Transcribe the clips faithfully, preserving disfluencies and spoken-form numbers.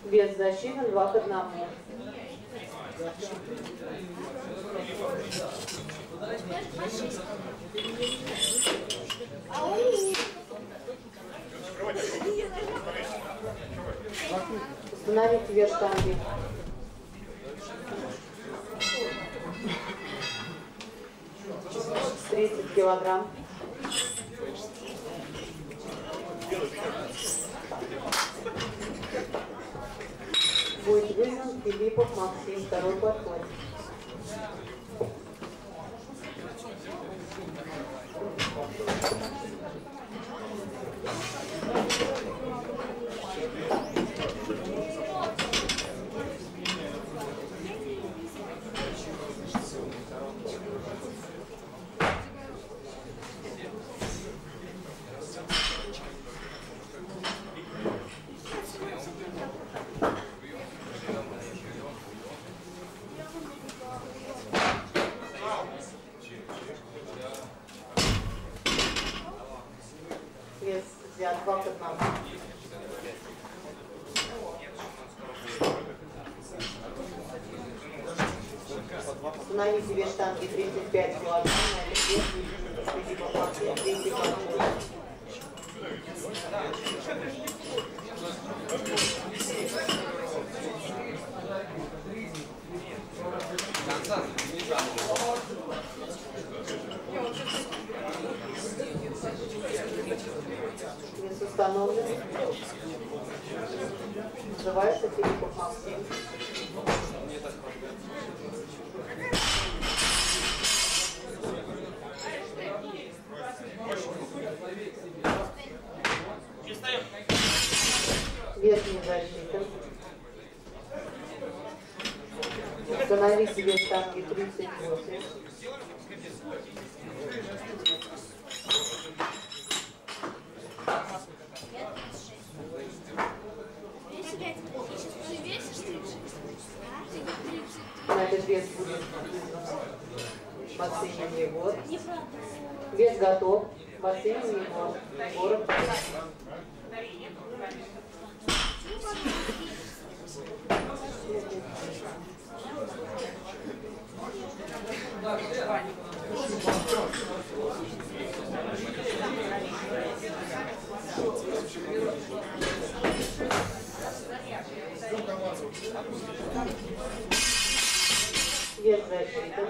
Вес засчитан два к одному. Установите вес штанги. тридцать килограмм. Будет вызван Филиппов Максим, второй подход. Вес взят два к одному. Установите вес штанги тридцать пять килограмм, на этот вес Филиппов Максим, третий подход. Вес установлен. Называется Филиппов Максим. Вес не засчитан. Установите вес штанги тридцать восемь. На этот вес будет в бассейне Егор. Вес готов. Бассейн Егор. Егоров. Вес засчитан.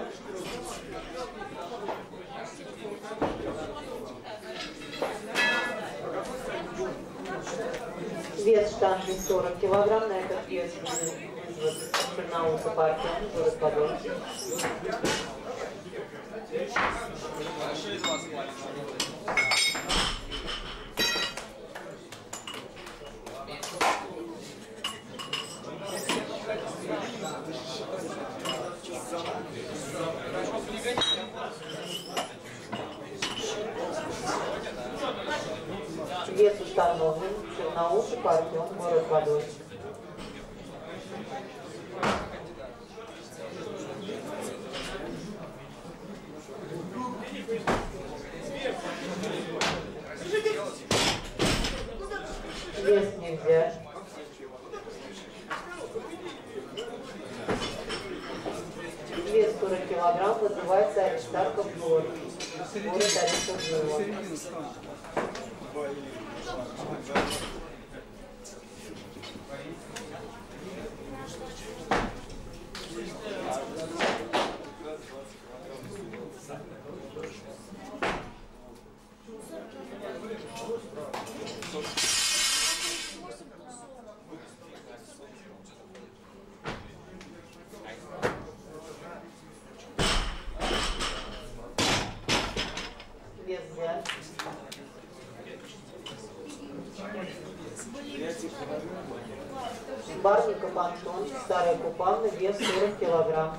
Вес штанги сорок килограмм, на этот вес Черноуса партия, город Подольск. Вес установлен. Черноуса партия, город Подольск. Вес нельзя. Вес сорок килограмм, вызывается Аристарх Обзор. Город Аристарх. Вес взят. Барников Антон, Старая Купавна, вес сорок килограмм.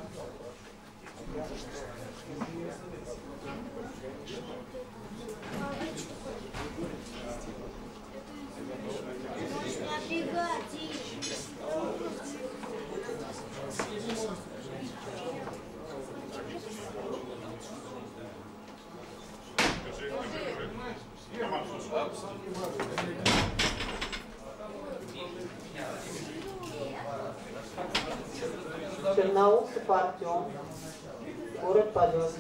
Черноусов Артем, город Подольск.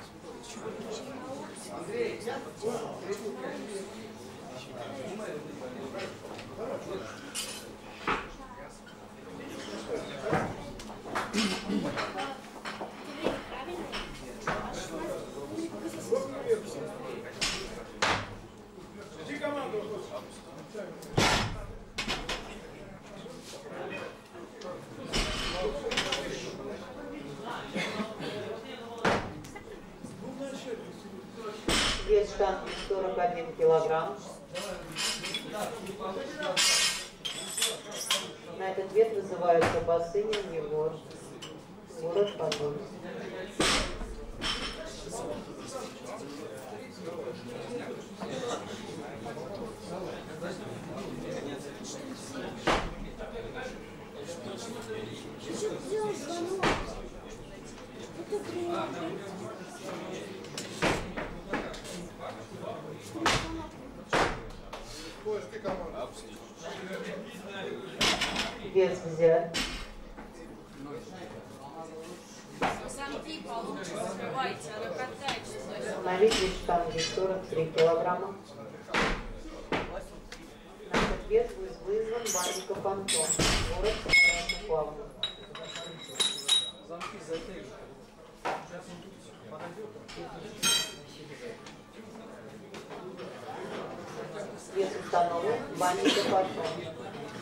Вес штанги сорок один килограмм. На этот вес вызывается Басынин Егор, город Подольск. Вес взят. Установить вес штанги сорок три килограмма. На этот вес вызван Банников Антон, город Красноплавный. Вес установлен Банников Антон.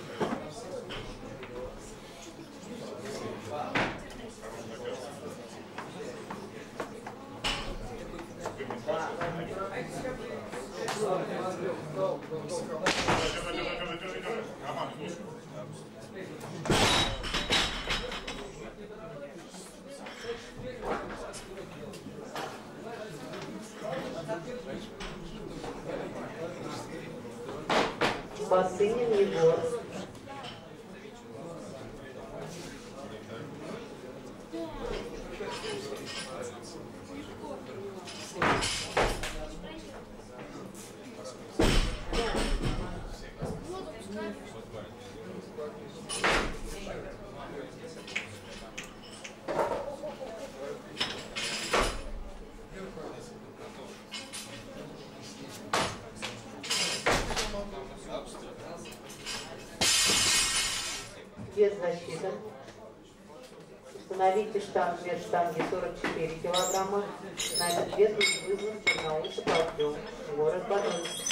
Басынин Егор. Вес засчитан. Установите штанг, вес штанги сорок четыре килограмма. На этот вес вызван Черноусов Артем, город Подольск.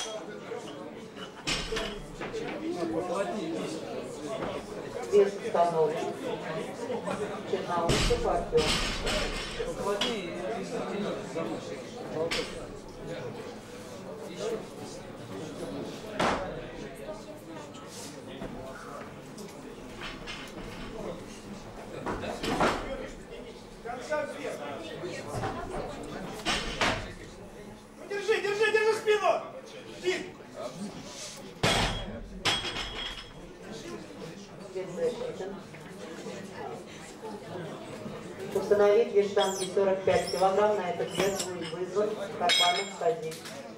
Вес установлен Черноусов Артем. Держи, держи, держи спину! Вес засчитан. Установить вес штанги сорок пять килограмм. На этот вес вызван Карбанов Казик.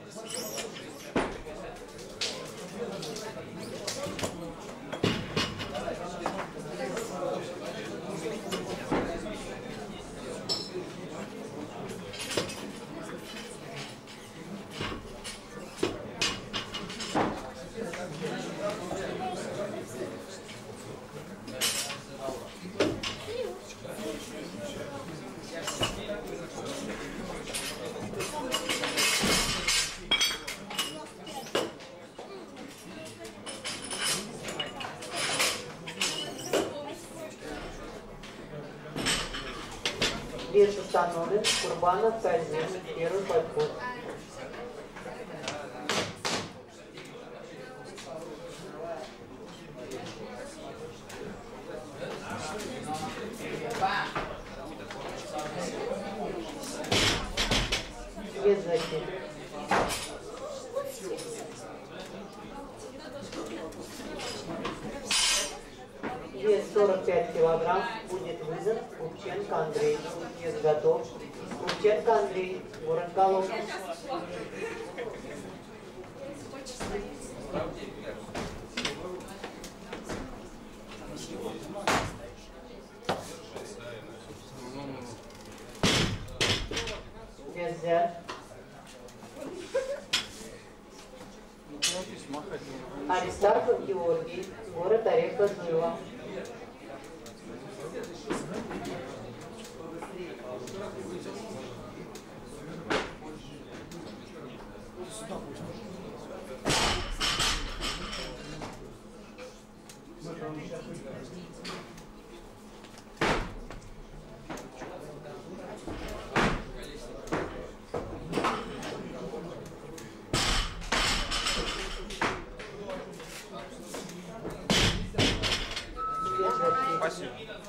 Вес установлен Курбанов Казин, первый подход. Вес засчитан. Вес сорок пять килограмм, будет выдан Купченко Андрей. Вес готов. Купченко Андрей, город Головка. Георгий, город Орех-Козлова. Спасибо.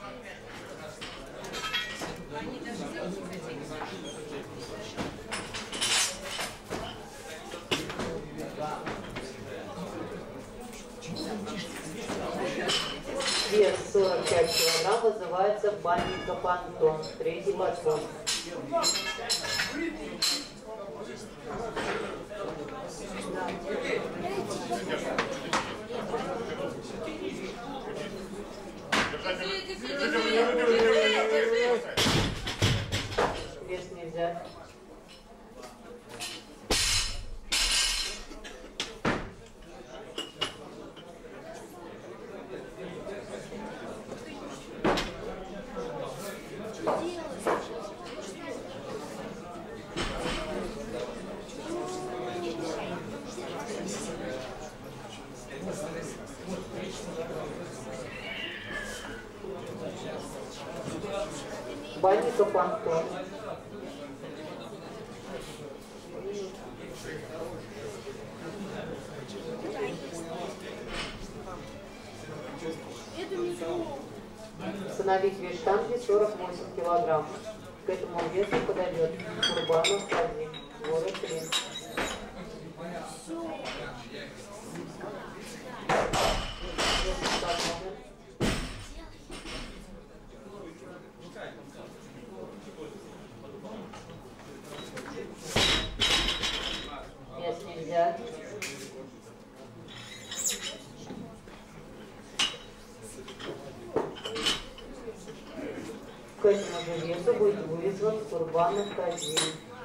Вес сорок пять килограмм, вызывается Банников Антон, третий подход. Вес нельзя. Банников Антон. Установить вес штанги сорок восемь килограмм. К этому весу подойдет Курбанов Казим, город Рим. Вес нельзя. К этому же весу будет вызван Курбанов Казим.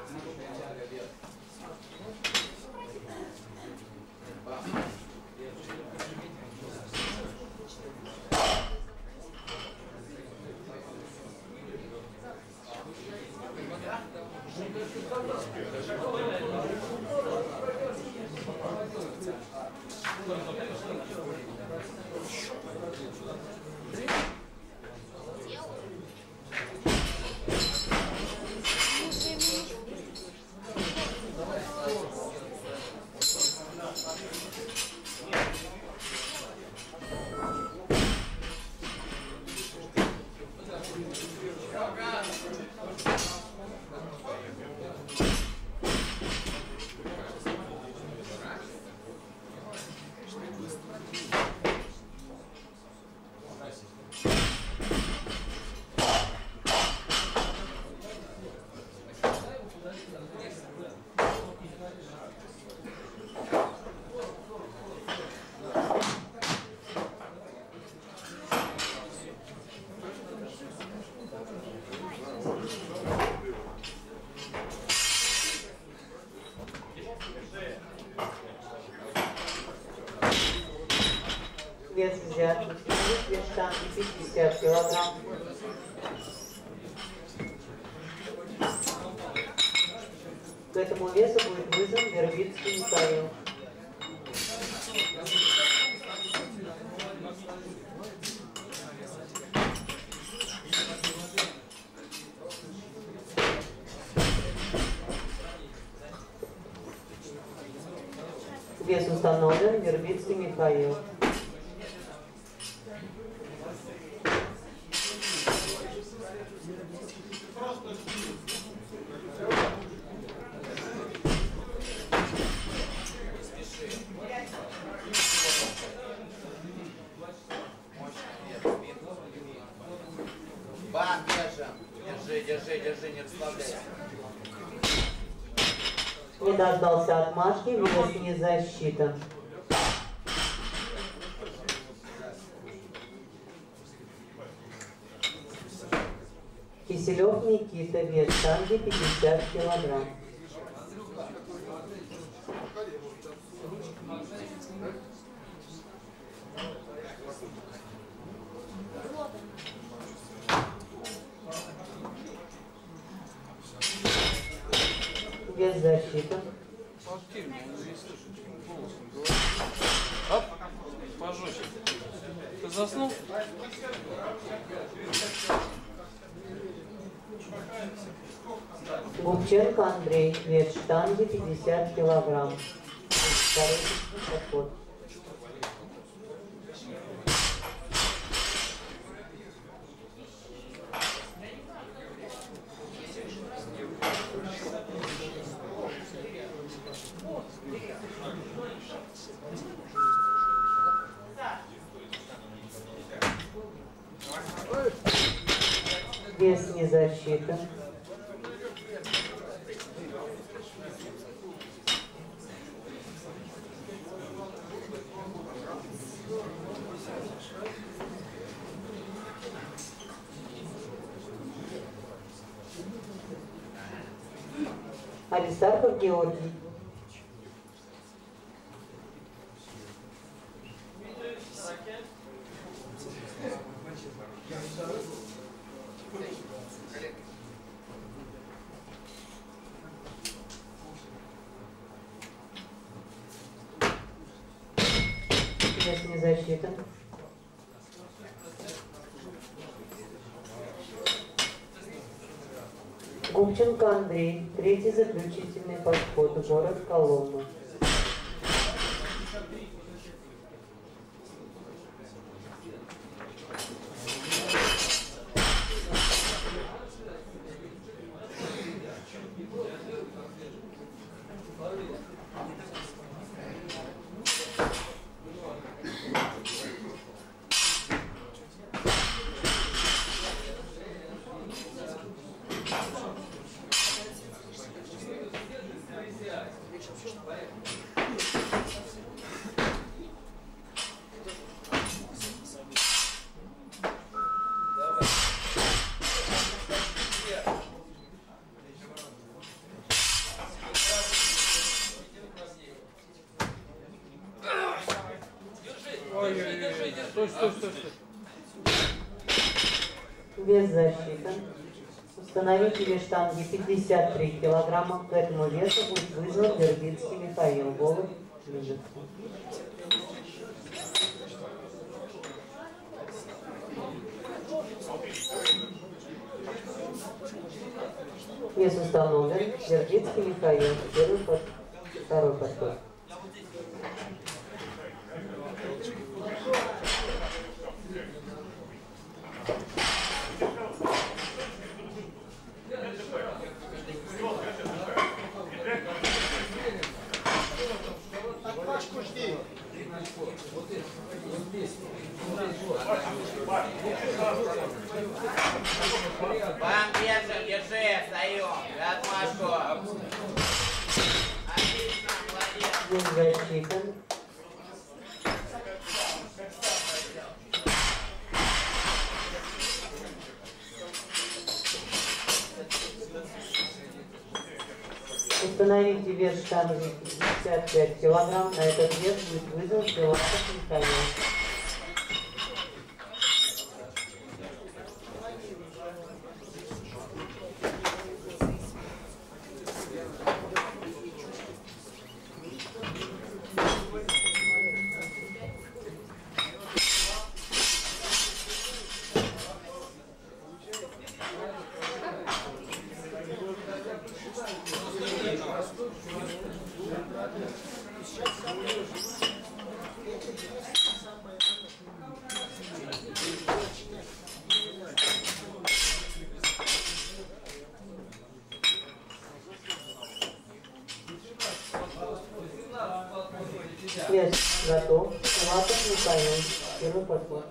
Вес взят. Вес штанги пятьдесят килограмм. К этому весу будет вызван Вербицкий Михаил. Вес установлен, Вербицкий Михаил. Бам, держим. Держи, держи, держи, не расслабляйся. Не дождался отмашки, вес не засчитан. Киселев Никита, вес штанги пятьдесят килограмм. Без защиты. Оп, пожестче. Ты заснул? Губченко Андрей, вес штанги пятьдесят килограмм. Второй подход. Вес не защита. Аристархов Георгий. Вес не защита. Губченко Андрей, третий заключительный подход, город Коломна. Стой, стой, стой, стой. Вес защита. Установите вес штанги пятьдесят три килограмма. К этому весу будет вызван Вербицкий Михаил. Голубь движется. Вес установлен. Вербицкий Михаил. Первый подход. Второй подход. Отмашку жди. Бам, держи, держи, встаем. Отмашку. Отлично, молодец. Вес защита. Установите вес штанги пятьдесят пять килограмм. На этот вес будет вызван Филатов Михаил. Вес готов. Филатов Михаил. Первый подход.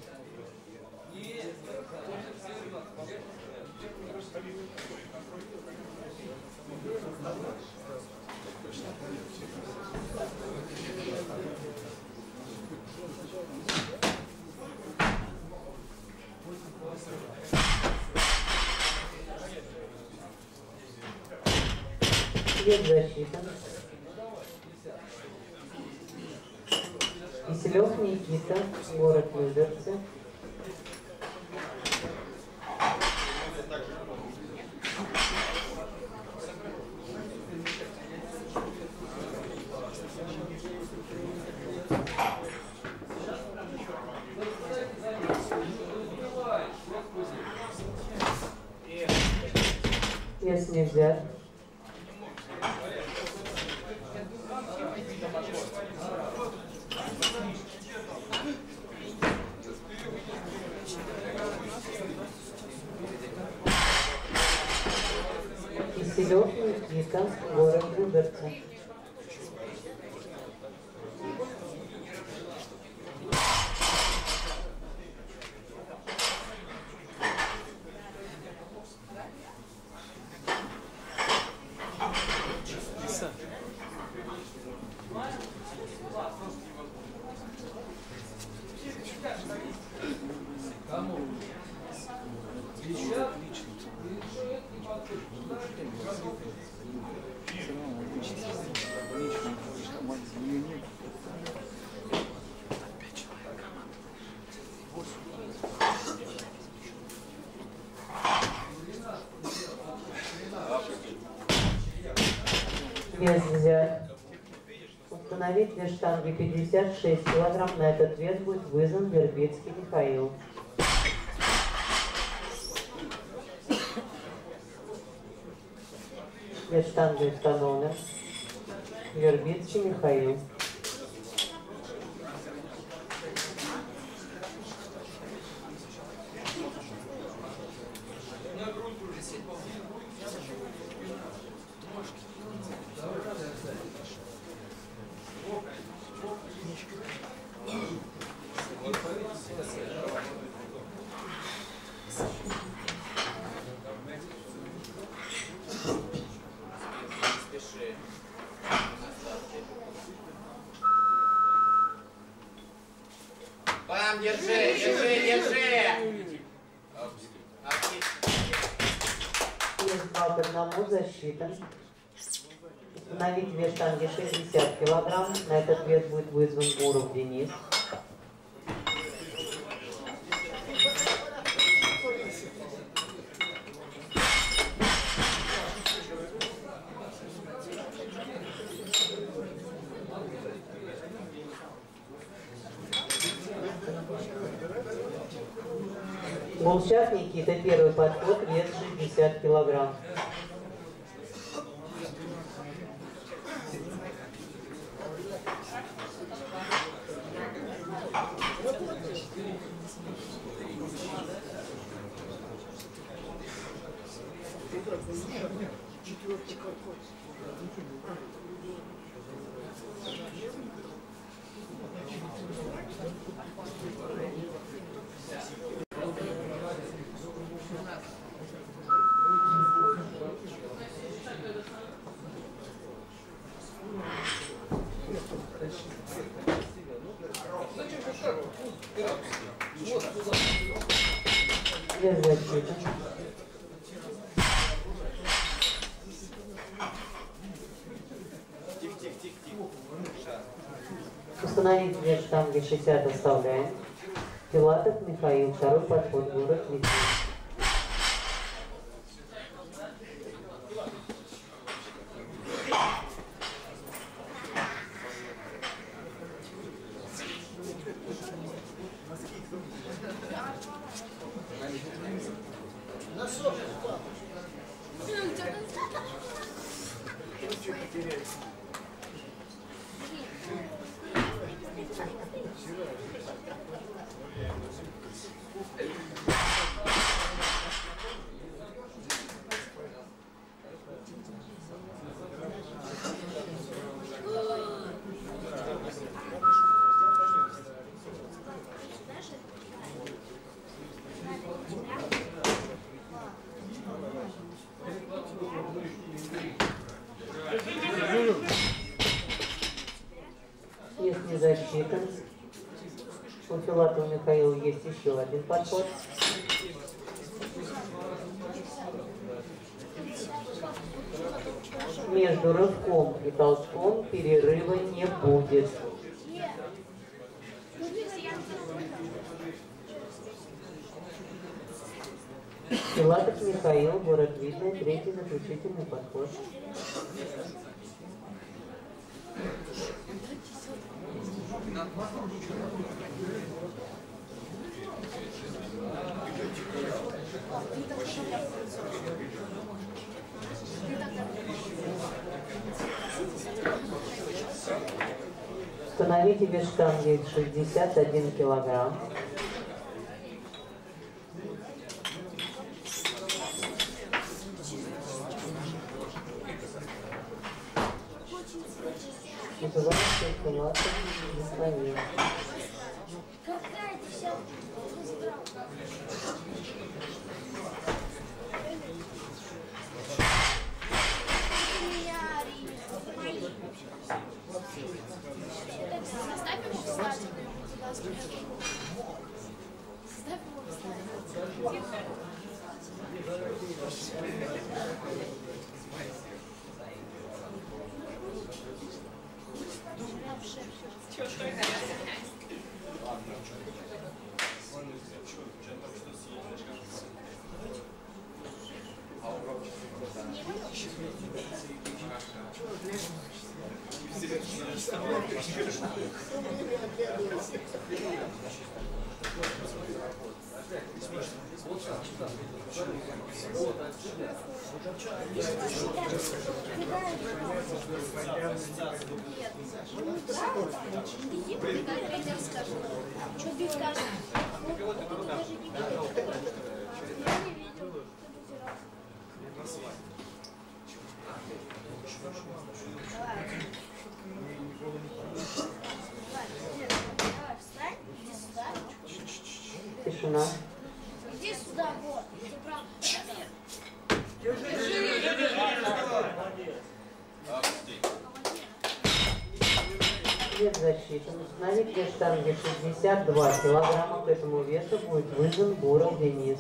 Вес защита. Киселев Никита. Никита, город Люберцы. Вес не взят. Киселев Никита, город Люберцы. Вес взять. Установить вес штанги пятьдесят шесть килограмм. На этот вес будет вызван Вербицкий Михаил. Вес штанги установлен. Вербицкий Михаил. Бам, держи, держи, держи! Вес два к одному засчитан. Установить вес штанги шестьдесят килограмм. На этот вес будет вызван Буров Денис. Гулчак Никита, первый подход, вес шестьдесят килограмм. Без защиты. Установить вес штанги шестьдесят оставляем. Филатов Михаил, второй подход, город Литвин. Вес не засчитан. У Филатова Михаила есть еще один подход. Между рывком и толчком перерыва не будет. Филатов Михаил, город Видный, третий заключительный подход. Установите вес штанги шестьдесят один килограмм. Называется Филатов Михаил. Заставь его встать. Заставь его встать. Что ты скажешь? Тишина. Иди сюда, вот. Вес защиты. Установить вес штанги шестьдесят два килограмма. К этому весу будет вызван Буров Денис.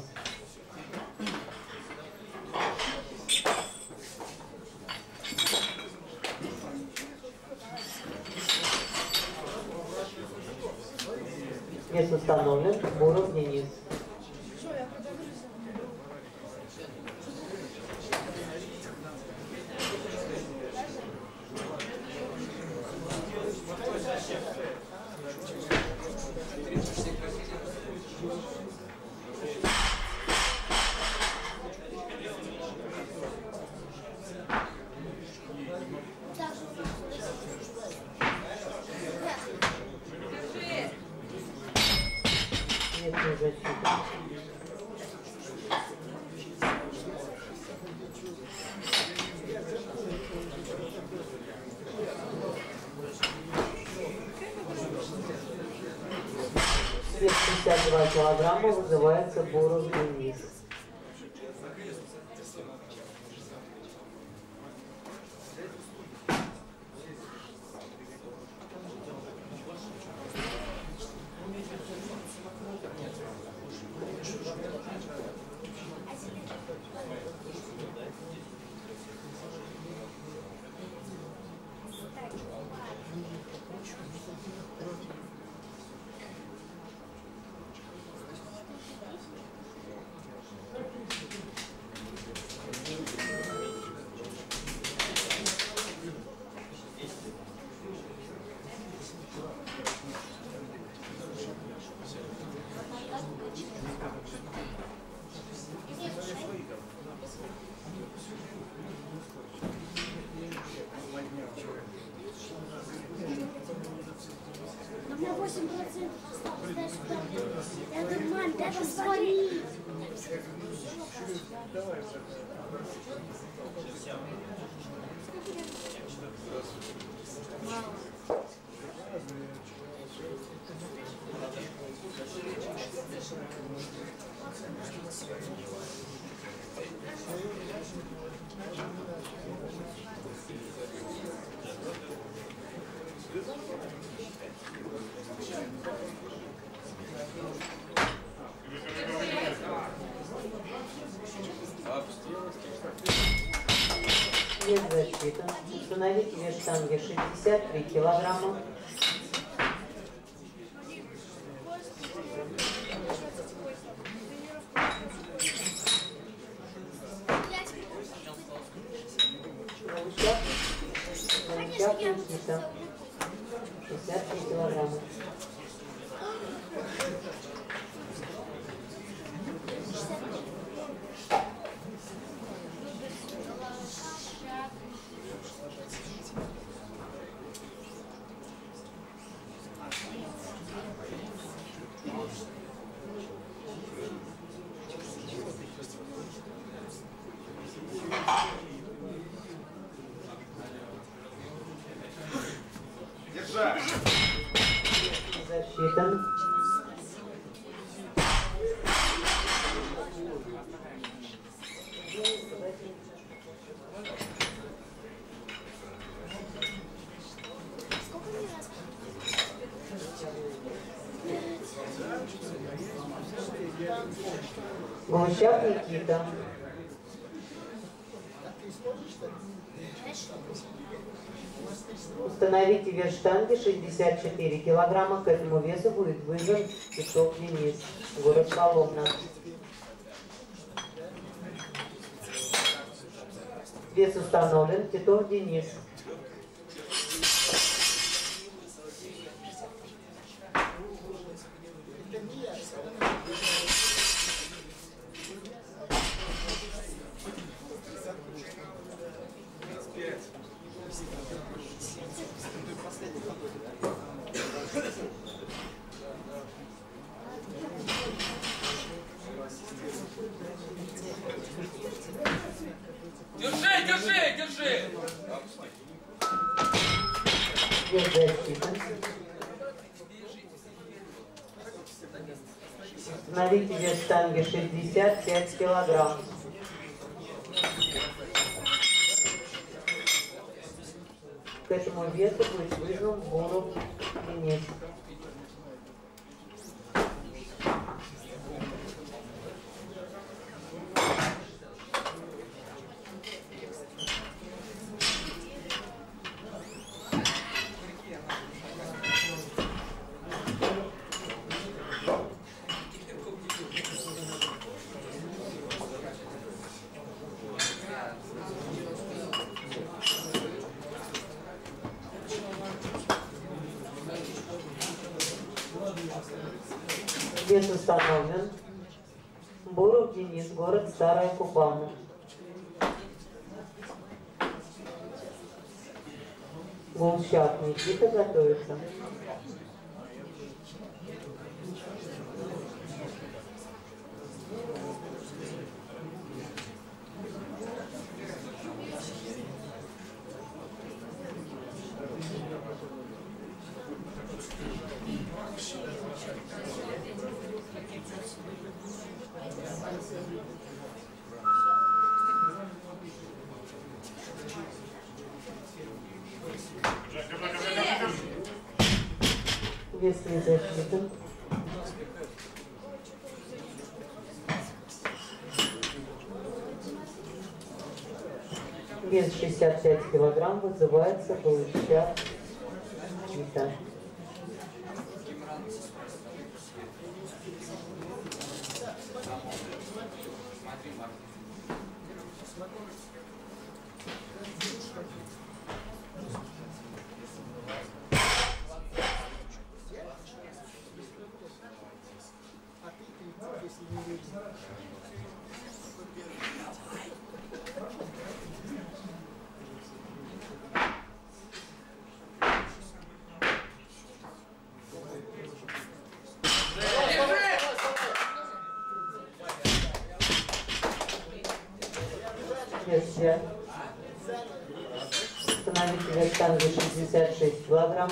Вес установлен. Буров Денис. Вес защиты. Вес шестьдесят два килограмма, вызывается Буров Денис. У меня восемь процентов осталось. Дай сюда. Я говорю, мам, дай посмотри. Вес защиты. Установить вес штанги шестьдесят три килограмма. Глущак Никита. Установите вес штанги шестьдесят четыре килограмма. К этому весу будет вызван Титов Денис, город Коломна. Вес установлен. Титов Денис. Держи, держи, держи! Вес засчитан. Установите вес штанги шестьдесят пять килограмм. К этому весу будет вызван Буров Денис. Вес установлен. Буров Денис, город Старая Кубана. Глущак Никита готовится. Вес не засчитан. Вес шестьдесят пять килограмм, вызывается Глущак Никита. Вес установите вес штанги шестьдесят шесть килограмм.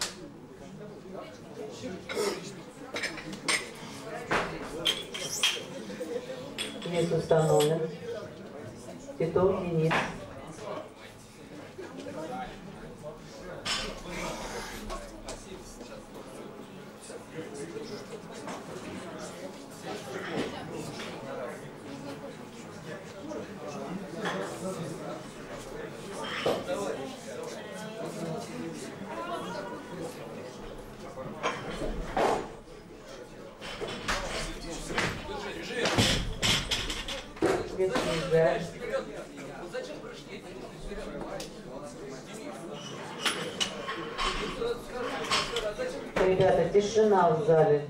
Вес установлен. Титов Денис. Вес снижаем. Ребята, тишина в зале.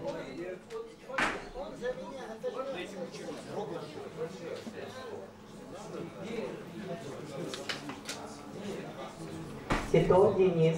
Титов Денис.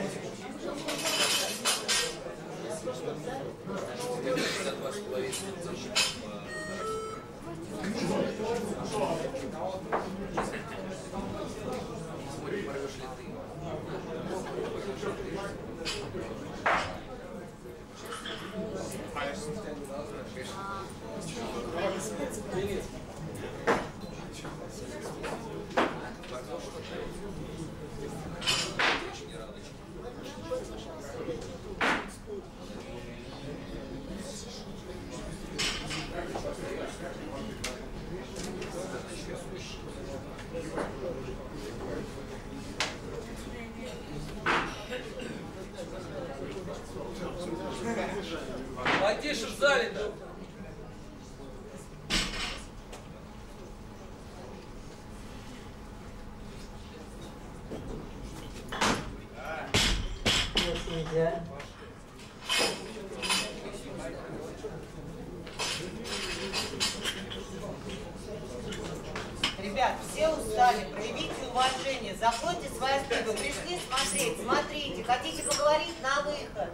За два с половиной. нельзя. Ребят, все устали, проявите уважение, заходите в свои студии, пришли смотреть, смотрите, хотите поговорить, на выход.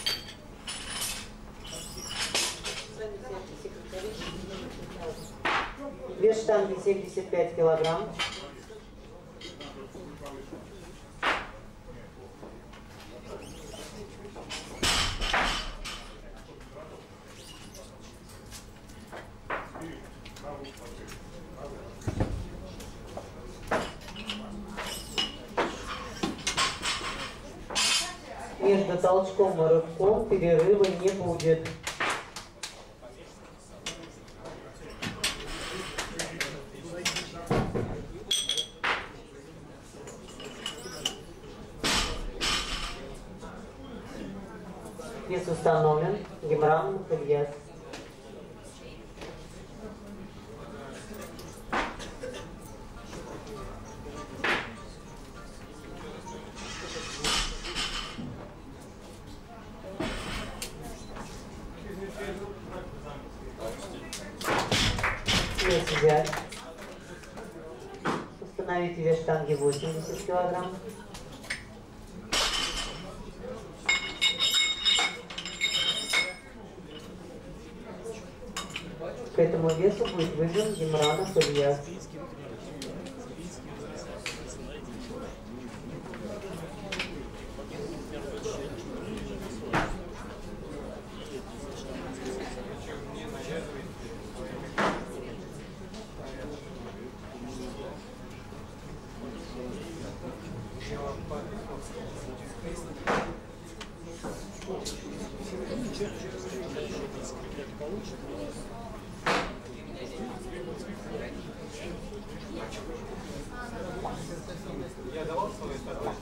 Вес штанги семьдесят пять килограмм. Между толчком и рывком перерыва не будет. Вес установлен. Гемрам Мухальяс. Вес взять. Установите вес штанги восемьдесят килограмм. К этому весу будет выжжен Гемранов Ильяс. Я давал свой второй.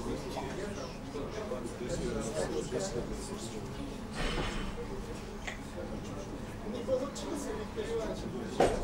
Не получился, не переживайте.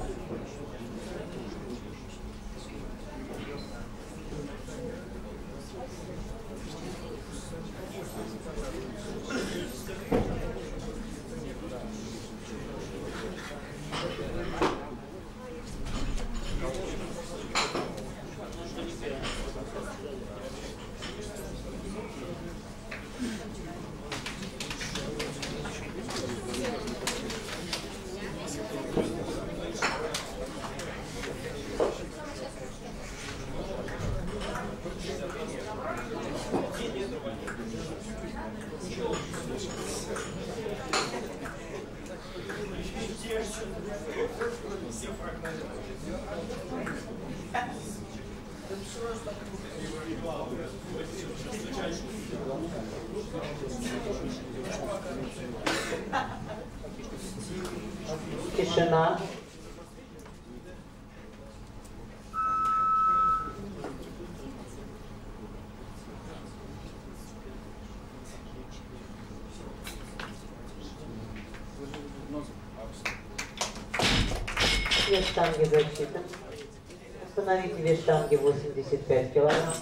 Тишина. Вес штанги засчитан. Установите вес штанги восемьдесят пять килограмм.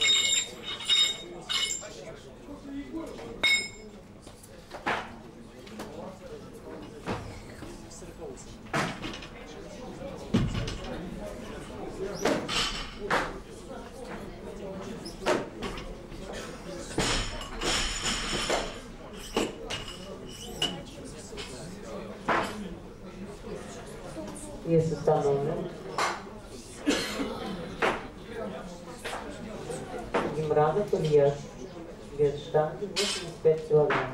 Вес установлен. Гемранов Ильяс. Вес штанги восемьдесят пять килограмм.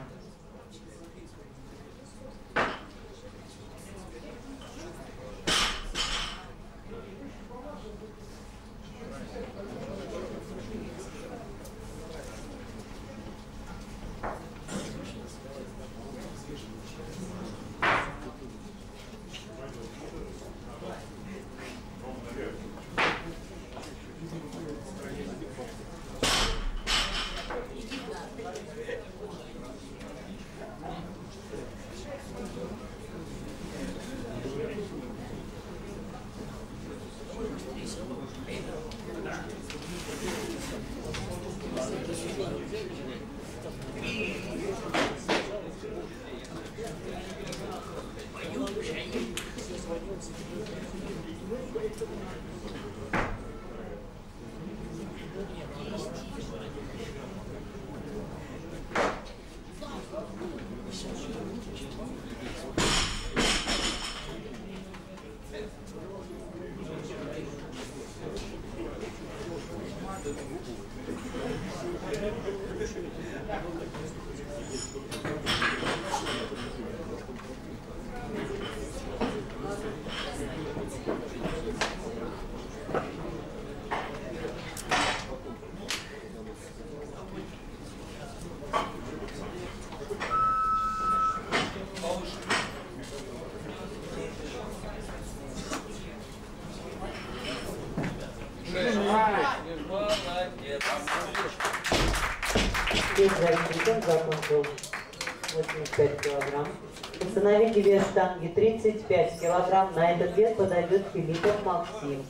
Вес защитен закончил восемьдесят пять килограмм. Установите вес штанги тридцать пять килограмм. На этот вес подойдет Филиппов Максим.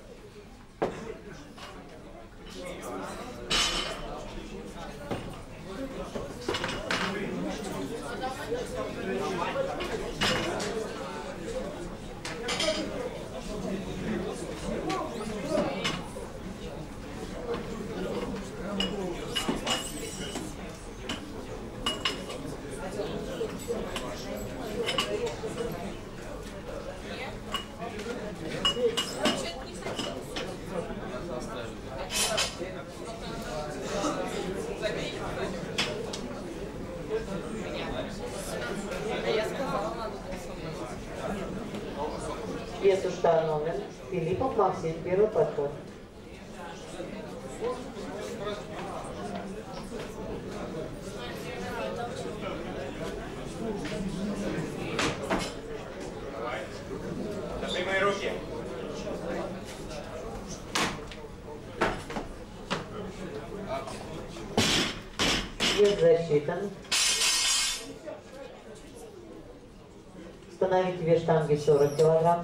Вес установлен. Филиппов Максим, первый подход. Держи мои руки. Вес засчитан. Установите вес штанги сорок килограмм.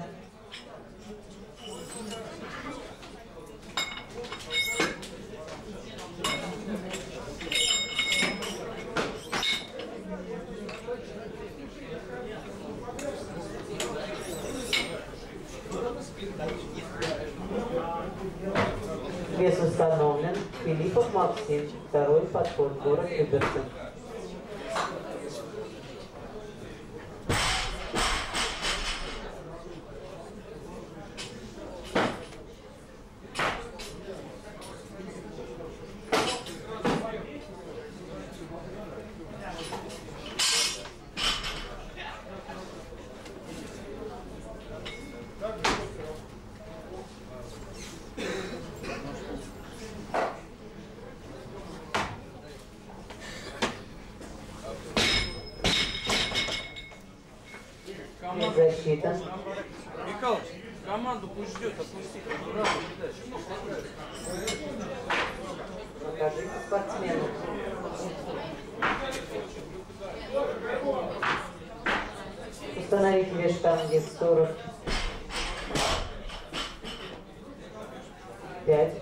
Вес установлен. Филиппов Максим, второй подход, город Люберцы. Команду, Защита. Михалыч, команду пусть ждет, отпусти. Браво, передача. Покажите спортсмену. Установите вес штанги сорок пять.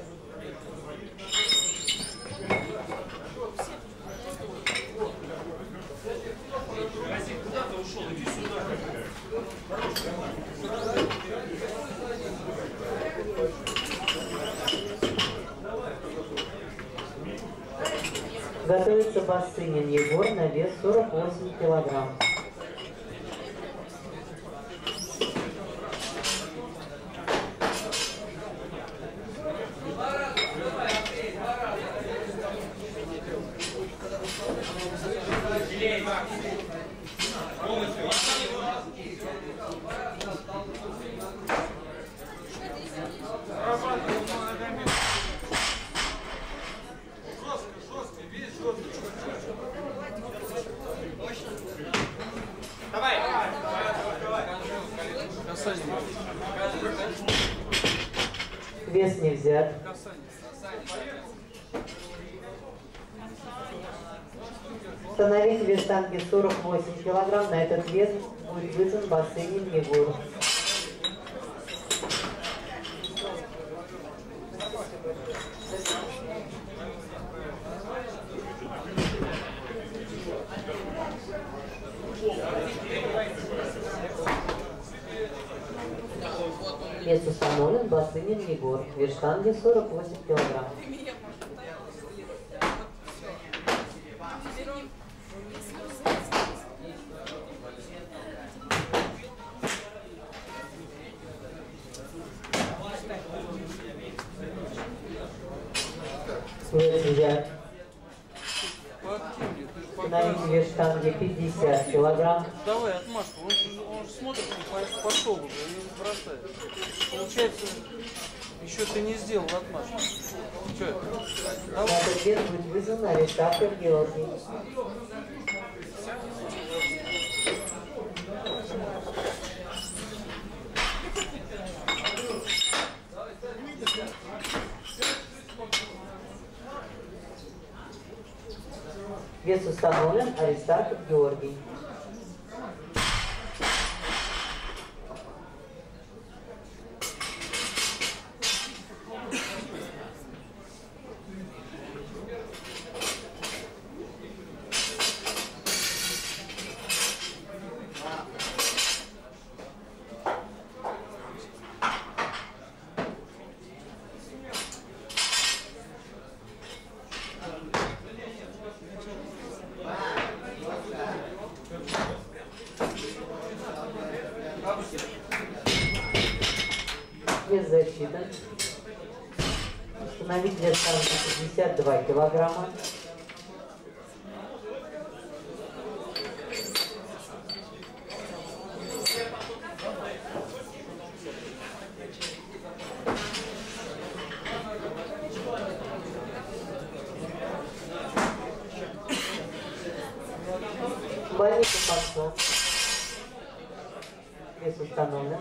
Готовится Басынин Егор на вес сорок восемь килограмм. Давай. Вес не взят. Установите вес штанги сорок восемь килограмм. На этот вес будет вызван Басынин Егор. Вес установлен, Басынин Егор. Вес штанги сорок восемь килограмм. Вес взят. Поактивнее, ты же Установить показываешь. вес штанги пятьдесят килограмм. Давай отмашку, он, же- он же смотрит, по- пошел уже и бросает. Получается, еще ты не сделал отмашку. Че это? На Давай. этот вес будет вызван Аристархов Георгий. Вес установлен Аристархов Георгий. Вес засчитан. Установить вес штанги пятьдесят два килограмма. Больница пошла. Вес установлен.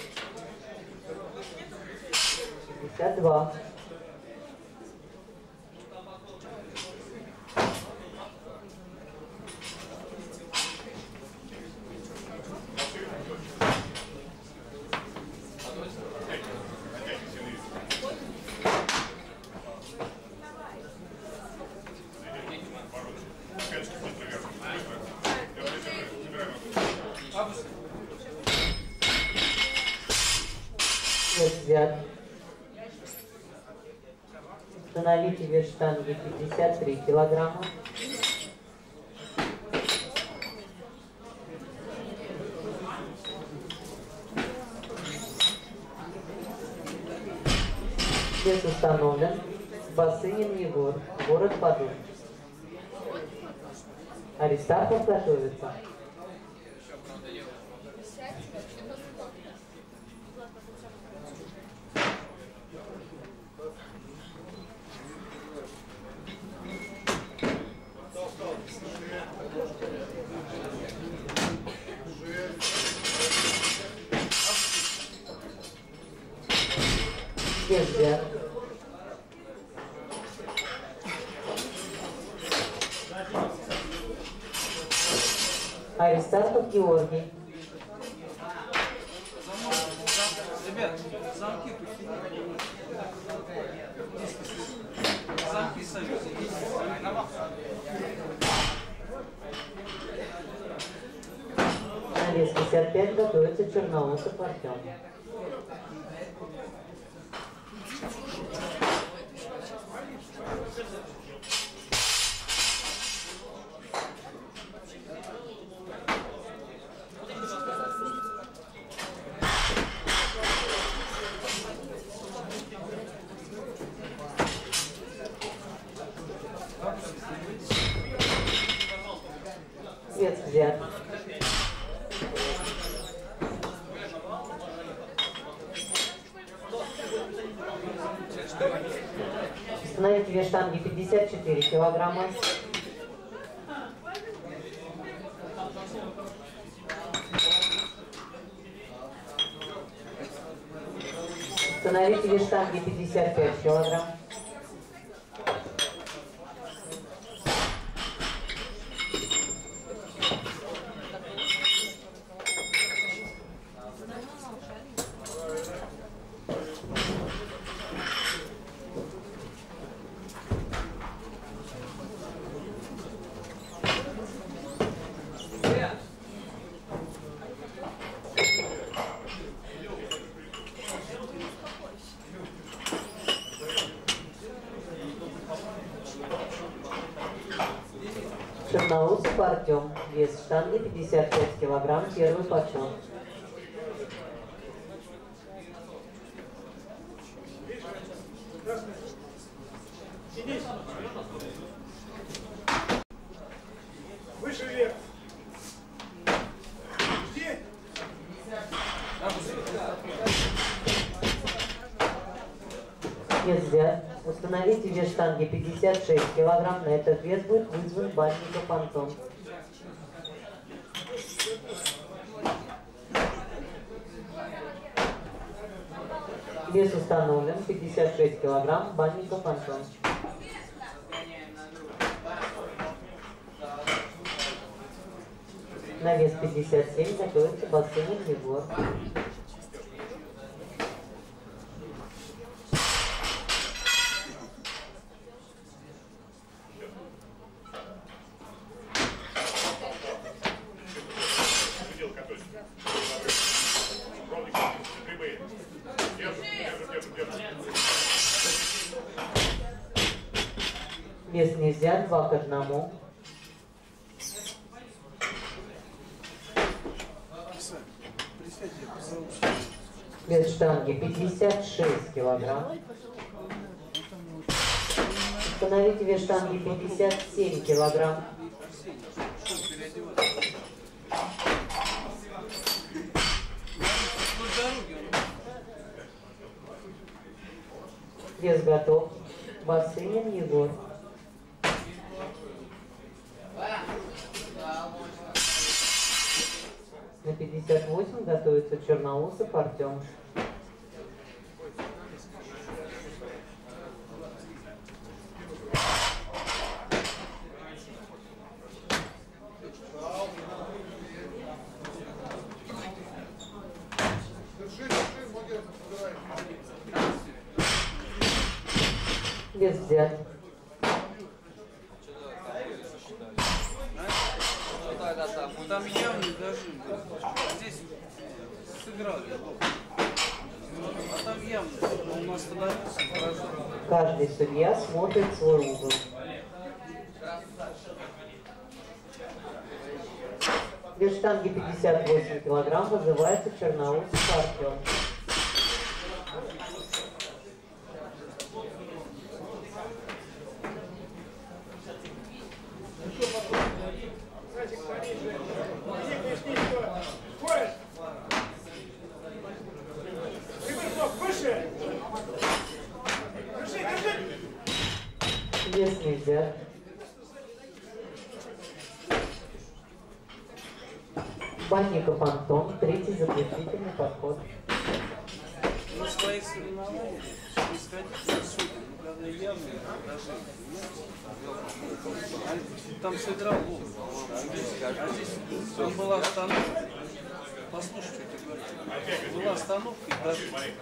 пятьдесят два. Вес взят. Установите вес штанги пятьдесят три килограмма. Вес установлен. Басынин Егор, город Подол. Аристархов готовится. Вес взят. Аристархов Георгий. Ребят, замки замки сами. На вес пятьдесят пять готовится Черноусов Артем. Вес взят. Установите вес штанги пятьдесят четыре килограмма. Установите вес штанги пятьдесят пять килограмм. Черноусов Артем. Вес штанги пятьдесят пять килограмм. Первый почет. Садись. Выше вверх. Жди. Вес взят. Установите вес штанги пятьдесят шесть килограмм. На этот вес будет вызван Банников Антон. Вес установлен пятьдесят шесть килограмм. Банников Антон. На вес пятьдесят семь готовится Бассейн Егор. Вес не взят, два к одному. Вес штанги пятьдесят шесть килограмм. Установите вес штанги пятьдесят семь килограмм. Вес готов. Бассейн Егор. На пятьдесят восемь готовится Черноусов Артем. Вес взят. Там явный дожим был. Здесь сыграли. А там явно он остановился. Каждый судья смотрит свой угол. Вес штанги пятьдесят восемь килограмм вызывается Черноусов Артем. Вес не взят. Банников Антон, третий заключительный подход. На своих соревнованиях исходить судьи, когда явно даже там сыграл Бог. А здесь там была остановка. Послушай, что ты говоришь. Была остановка и даже...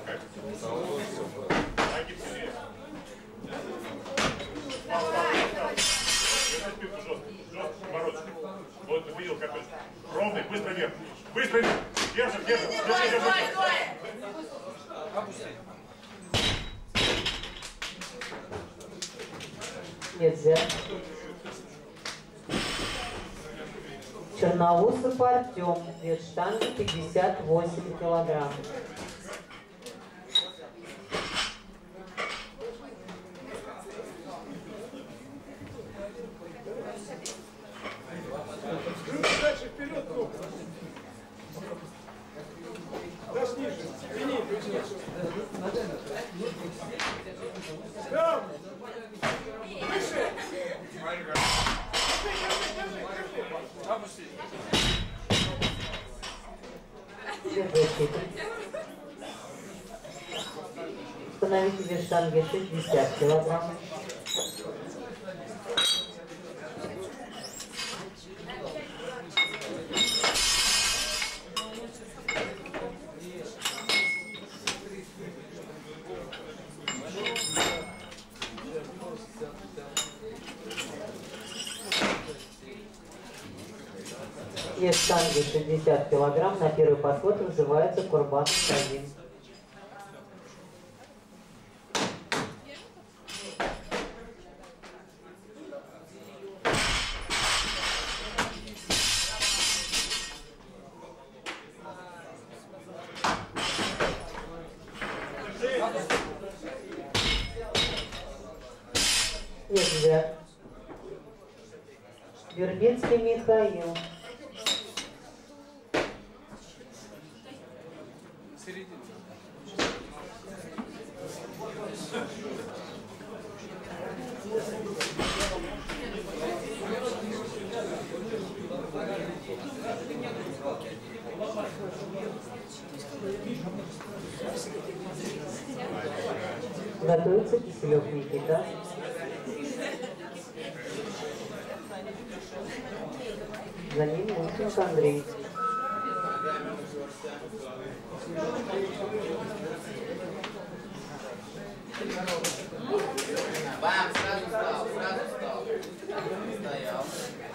Вот увидел какой. Ровный, быстро вверх. Быстро вверх. Держим, держим. Держи, держи. Нет, взят. Черноусов Артем. Вес штанги пятьдесят восемь килограмм. Дальше вперед, руку. Дашь ниже. Тяни, ниже. Там. Выше. Опусти. Установите вес штанги шестьдесят килограмм. Вес штанги шестьдесят килограмм. На первый подход вызывается Курбан один. Нельзя. Вербицкий Михаил. Середина. Готовится Киселев Никита. За ним Мухин Андрей. Бам, сразу встал, сразу встал. Стоял.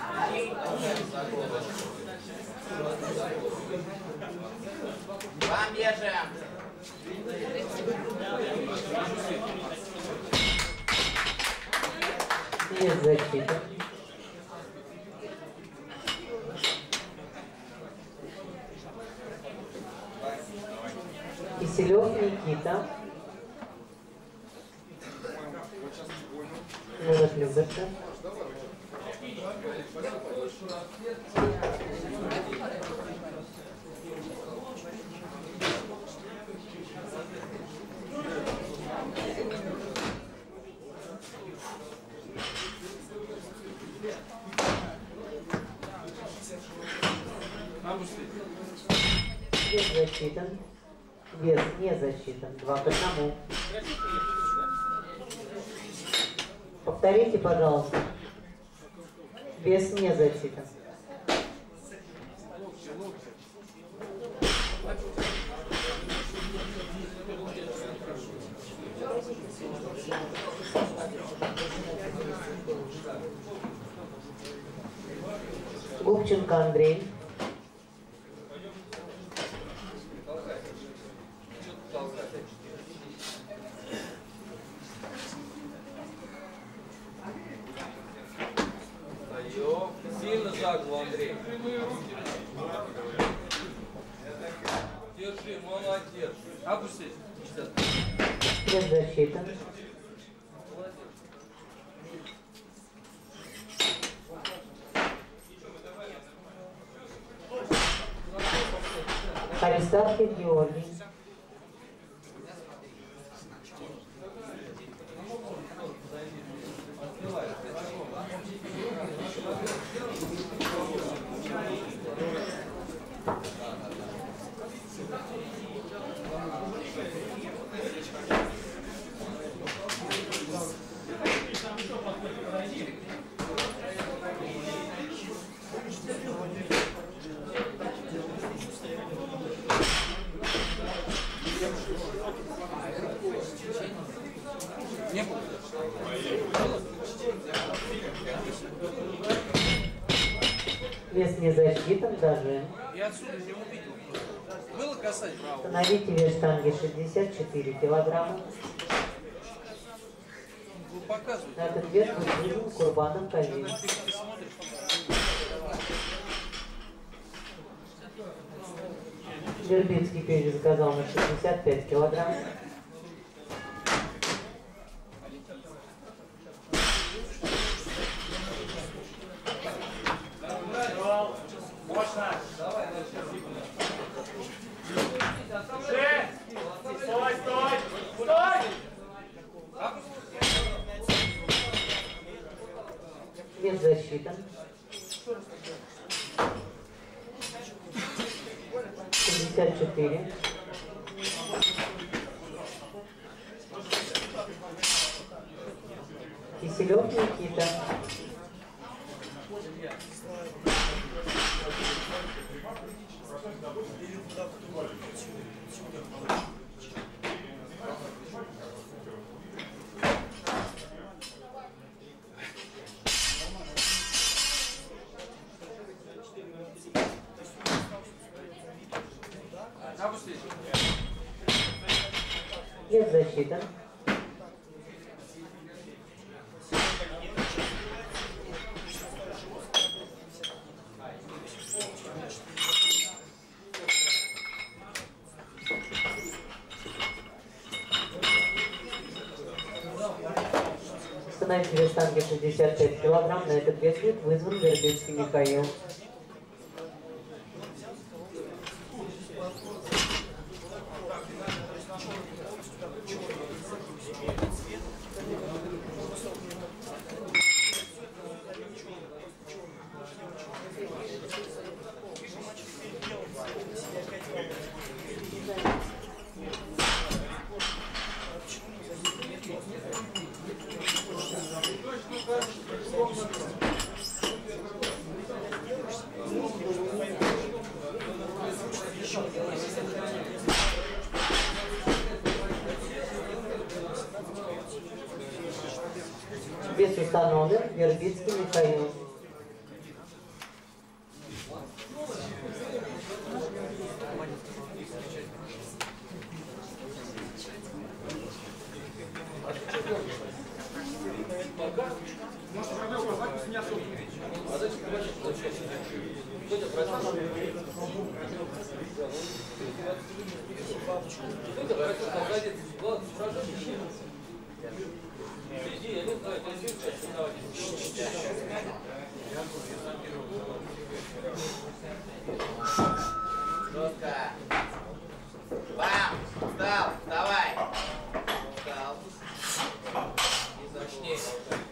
Бам, бежим. Есть защита. Киселев Никита. Город Люберцы. Без засчитан. Без не засчитан. Два к одному. Повторите, пожалуйста. Без не засчитан. Губченко Андрей. Сильно за голову, Андрей. Держи, молодец. Опустись. Без защиты. Аристархов Георгий. Не было. Вес не засчитан даже. Я отсюда не увидел. Было касание права? Установите вес штанги шестьдесят четыре килограмма. Вы показываете. На этот вес будет вызван Курбаном Казин. Ты, ты смотришь. Вербицкий перезаказал на шестьдесят пять килограмм. Стой, стой, стой! Вес засчитан. шестьдесят четыре. Киселев Никита. Опустись. Вес засчитан. Установите вес штанги шестьдесят пять килограмм. На этот вес будет вызван Вербицкий Михаил. Вес установлен. Вербицкий Михаил. Жестко. Бам! Встал! Вставай! Встал. И зашни.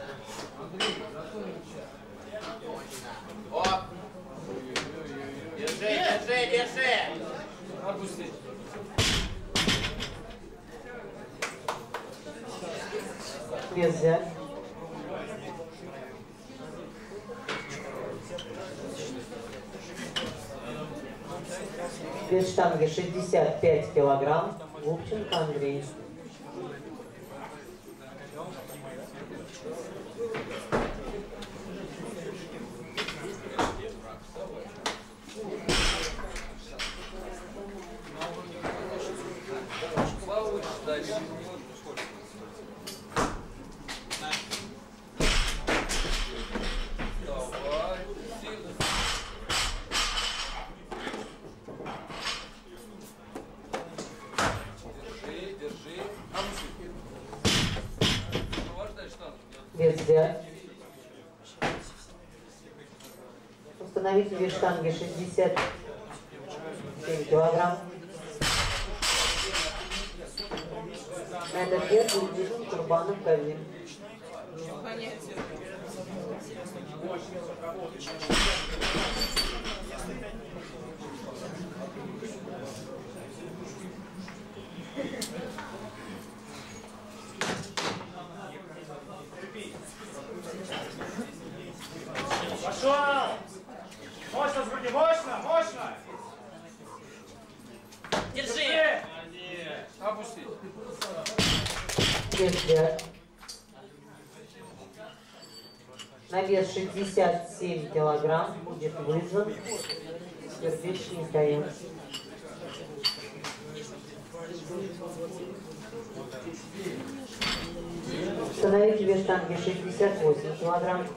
Оп! Держи, держи, держи! Опусти. Вес взять. Вес штанги шестьдесят пять килограмм. Губченко Андрей. Дальше. Давай. Держи, держи. Вес взять. Установите вес штанги шестьдесят семь килограмм. На этот вес будет вызван Курбанов Кавин. Пошел! Мощно с груди, мощно, мощно! Держи! Опусти. Вес взять. На вес шестьдесят семь килограмм будет вызван Вербицкий Михаил. Установите вес штанги шестьдесят восемь килограмм.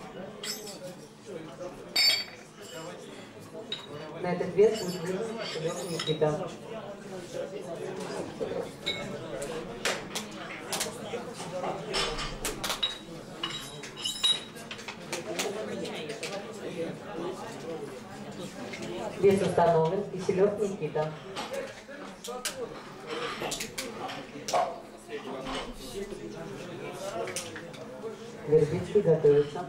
На этот вес будет вызван Шелёв Никита. Вес установлен. Киселев Никита. Вербицкий готовится.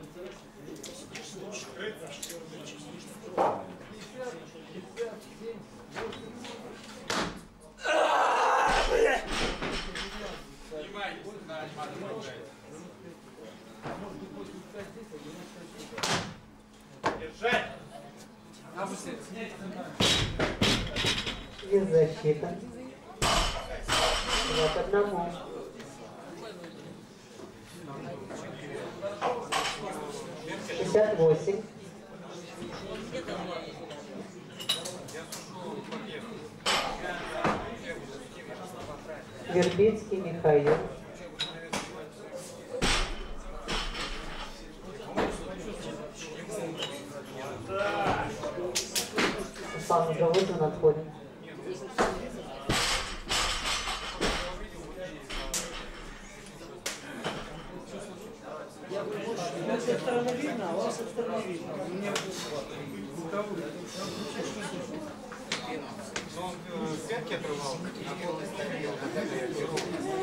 Держать! Без защиты. Вот одному. шестьдесят восемь. Вербицкий Михаил. Руслан уже вызван, отходит. с этой стороны видно, а вас с этой стороны видно. У меня Но он пятки отрывал, а голый ставил, вот это я беру.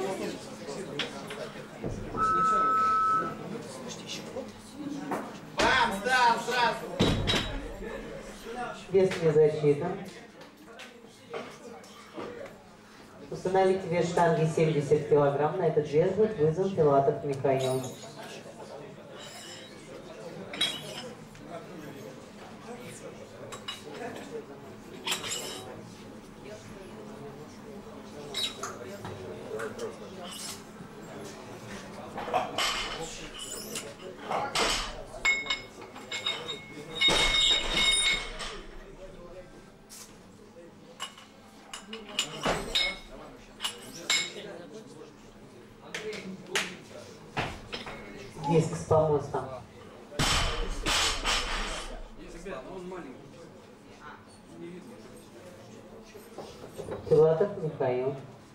Бам, сдал сразу. Вес не засчитан. Установите вес штанги семьдесят килограмм. На этот вес будет вызван Филатов Михаил. Диск с помостом. Филатов Михаил.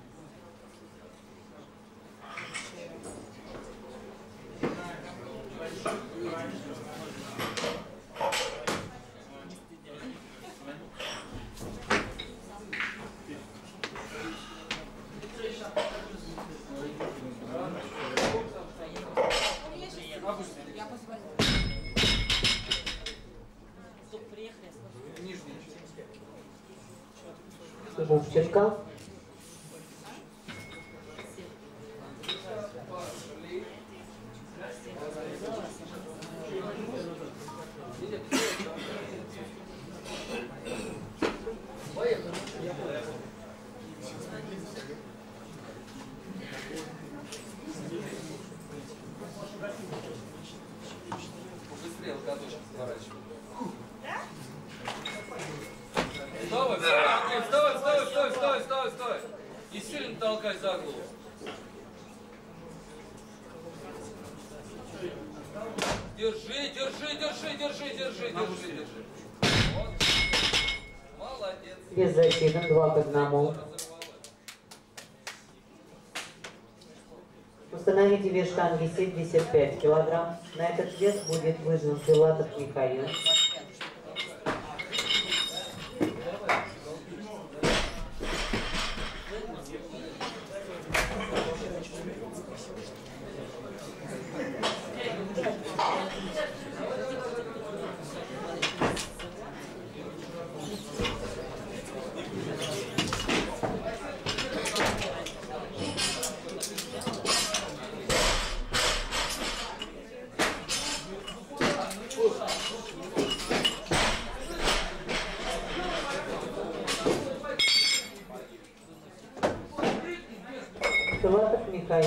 Бубченко. Побыстрее локоточек сворачивай. Вставай, вставай, вставай, вставай, вставай, вставай, вставай, вставай. И сильно толкай за голову. Держи, держи, держи, держи, держи, держи, держи. Вот. Молодец. Вес засчитан, два к одному. Установите вес штанги семьдесят пять килограмм. На этот вес будет вызван Филатов Михаил. Филатов Михаил.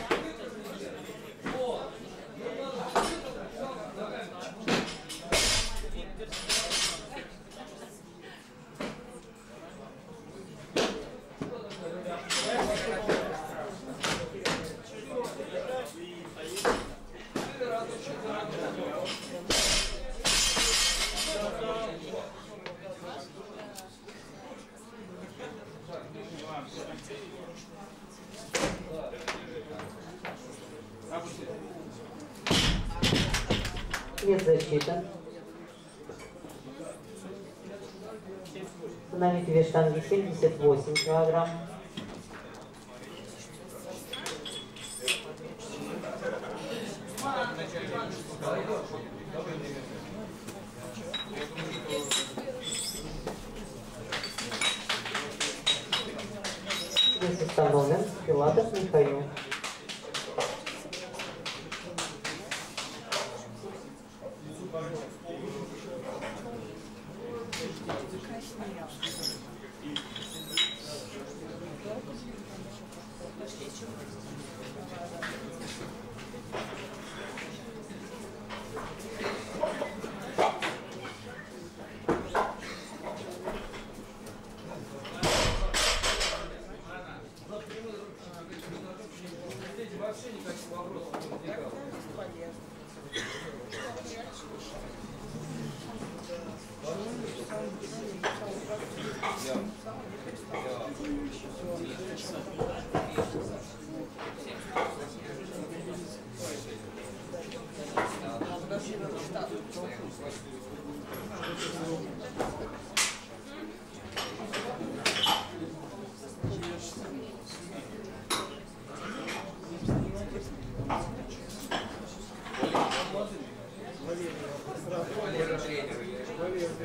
Вес засчитан. Установите вес штанги семьдесят восемь килограмм. Вес установлен. Филатов Михаил. Вообще никаких вопросов не возникало. Yeah.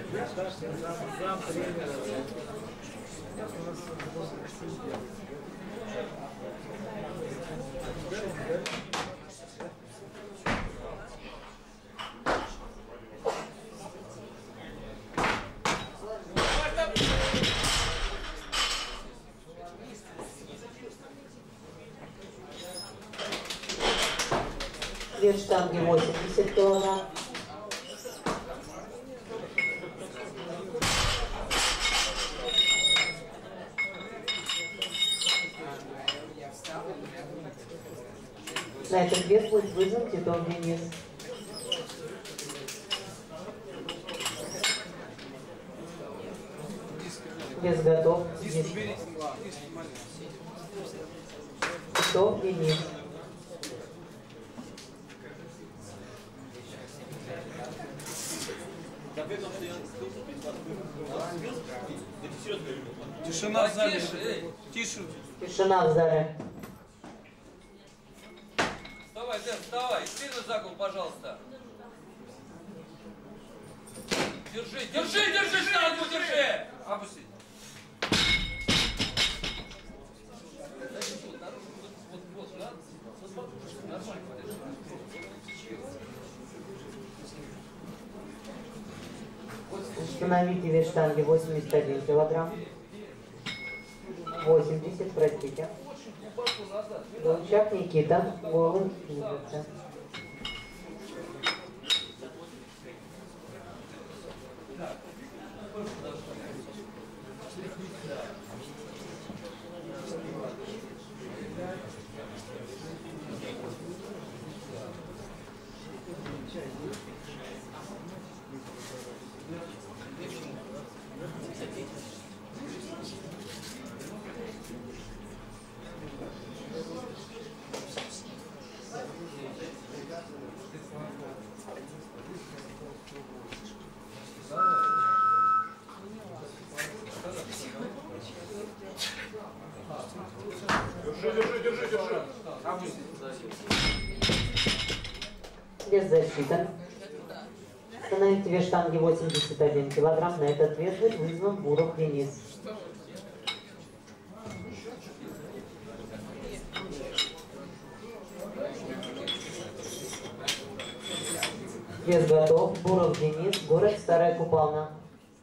Вес штанги восемьдесят килограмм. На этот вес будет вызван Титов Денис. Вес готов. Титов Денис. Тишина в зале. Тише. Тишина в зале. Вставай, Дэн, вставай. Сильно за голову, пожалуйста. Держи, держи, держи штангу, держи. Опусти. Вот, вот, да? Нормально. Установите вес штанги восемьдесят один килограмм. восемьдесят, простите. Голчак Никита, голый, движется. Держи, держи, держи, держи. Вес засчитан. Установите вес штанги восемьдесят один килограмм. На этот вес будет вызван Буров Денис. Вес готов. Буров Денис, город Старая Купална.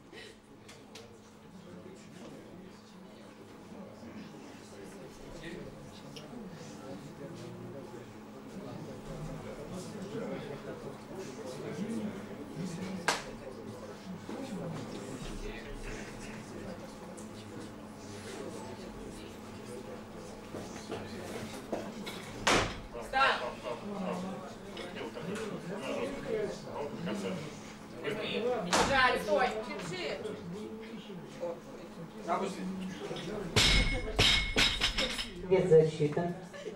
Жаль, стой, держи. Вес засчитан.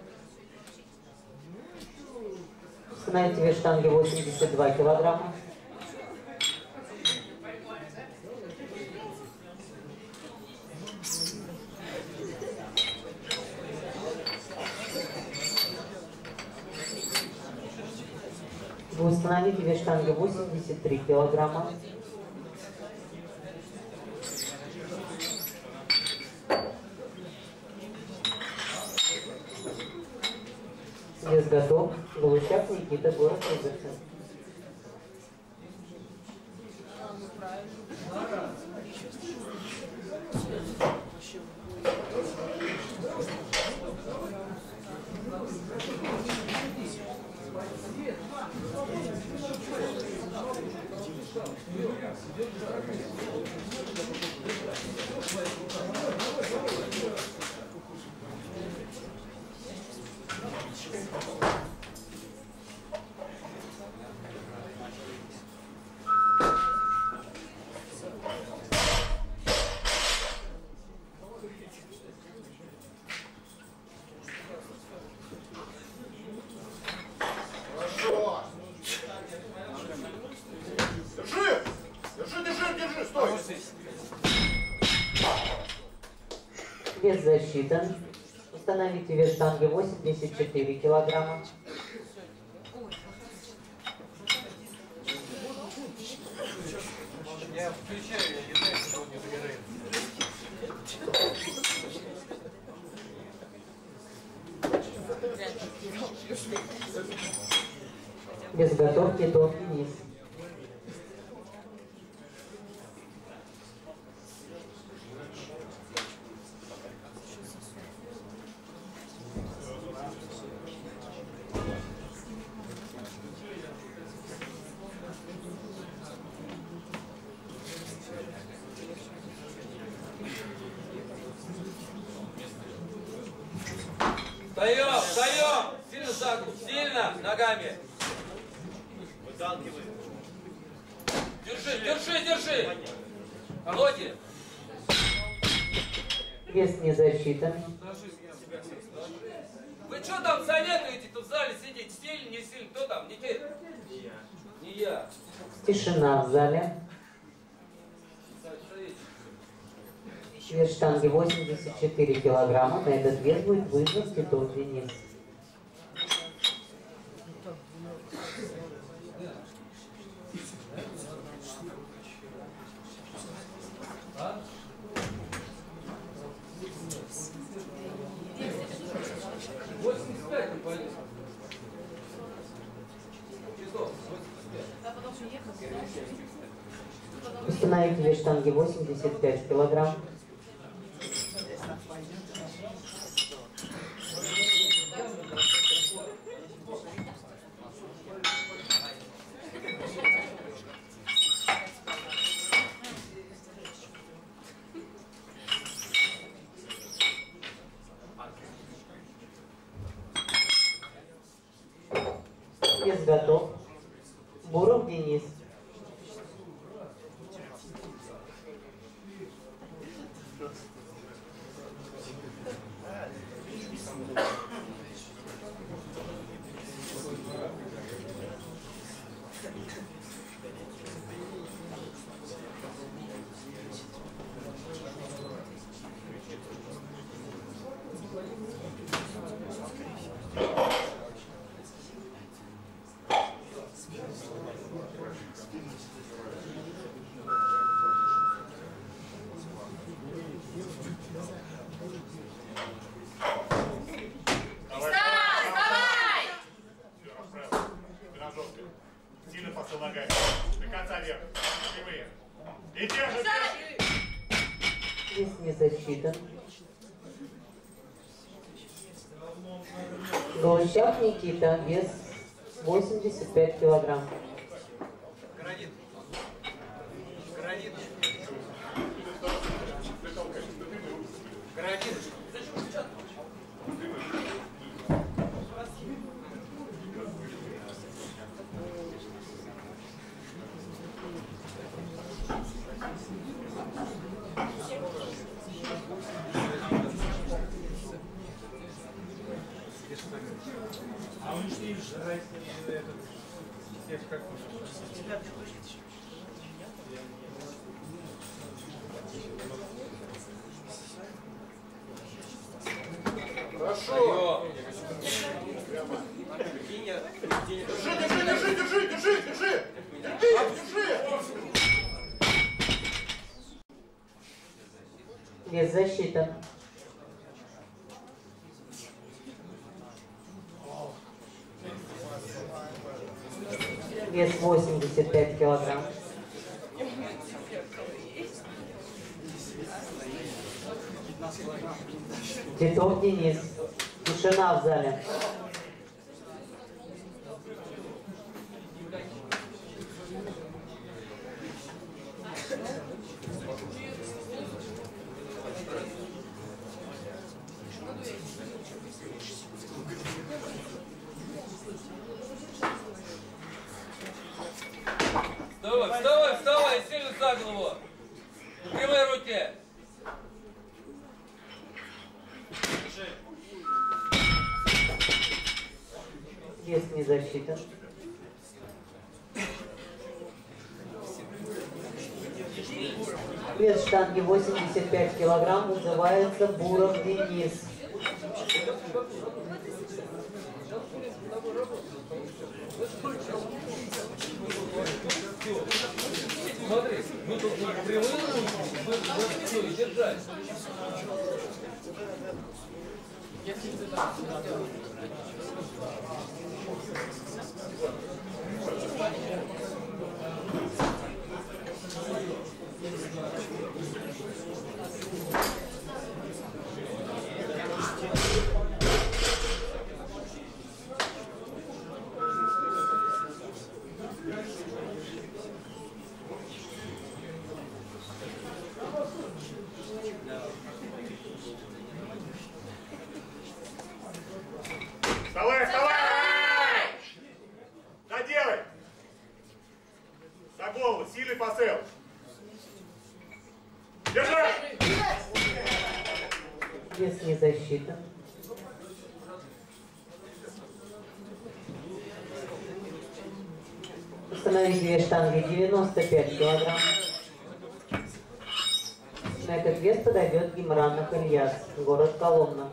Установите вес штанги восемьдесят два килограмма. Вы установите вес штанги восемьдесят три килограмма. Вес готов. Голущак Никита, город Люберцы. Держи! Держи, держи, держи, стой! Вес засчитан. Установите вес штанги восемьдесят четыре килограмма. Я включаю, я не знаю, что он не загорает. Без готовки тонкий низ. Встаем, встаем! Сильно загнул, сильно, ногами. Держи, держи, держи! Володя! Вес не засчитан. Вы что там советуете тут в зале сидеть? Сильно, не сильно? Кто там? Не ты? Не я. Не я. Тишина в зале. Вес штанги восемьдесят четыре килограмма. На этот вес будет вызван Титов Денис. восемьдесят пять он полез. Установите вес штанги восемьдесят пять килограмм. Вес готов. Буров Денис. Сильно посыл ногами. До конца вверх. Прямые. И держи, держи. Вес не засчитан. Голощак Никита. Вес восемьдесят пять килограмм. Гранит. Гранит. Гранит. А он не жрать этот всех как Хорошо. Держи, держи, держи, держи, держи, держи. Держи, держи. Вес засчитан. Вес восемьдесят пять килограмм. Титов Денис. Тишина в зале. Вставай, вставай, вставай, сильно за голову. Прямые руки. Вес не засчитан. Вес штанги восемьдесят пять килограмм. Называется Буров Денис. смотри, мы тут прямые руки, мы все и держать. Вставай, вставай! Доделай! За голову, сильный посыл. Держи! Вес не засчитан. Установить вес штанги девяносто пять килограмм. На этот вес подойдет Гимранов Ильяс, город Коломна.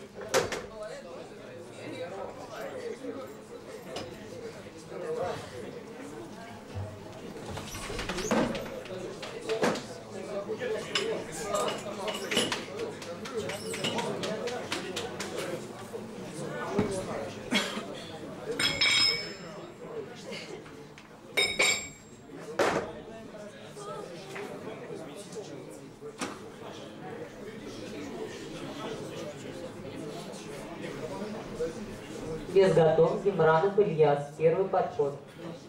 Вес готов. Гимранов Ильяс. Первый подход.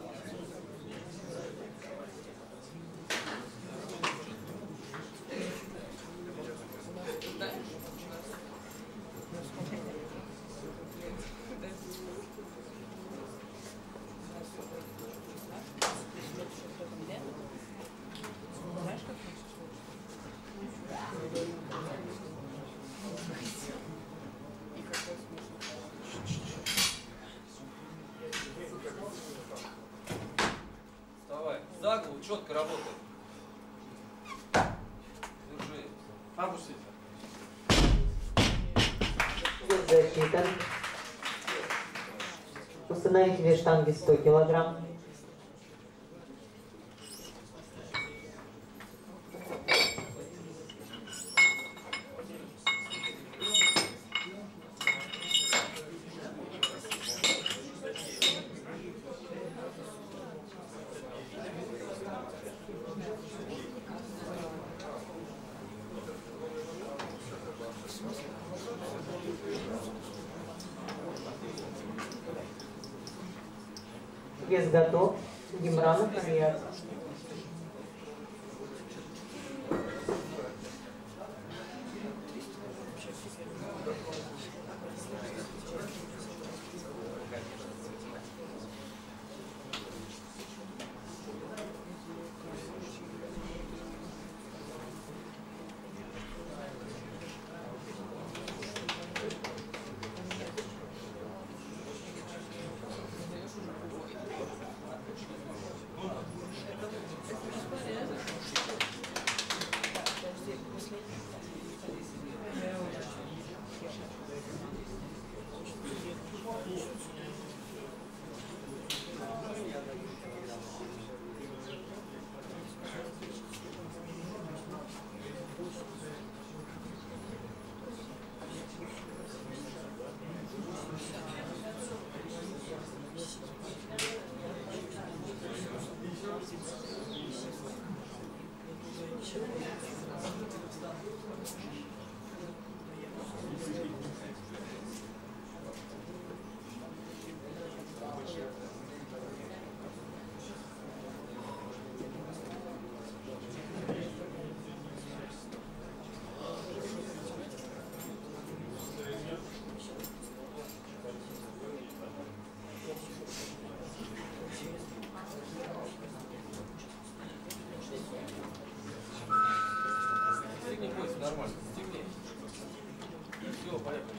Вставай. За голову четко работай. Держи. Опустите. Вес засчитан. Установить вес штанги сто килограмм. Вес готов. Гимранов Ильяс. Не бойся, нормально. Темнее. Все, поехали.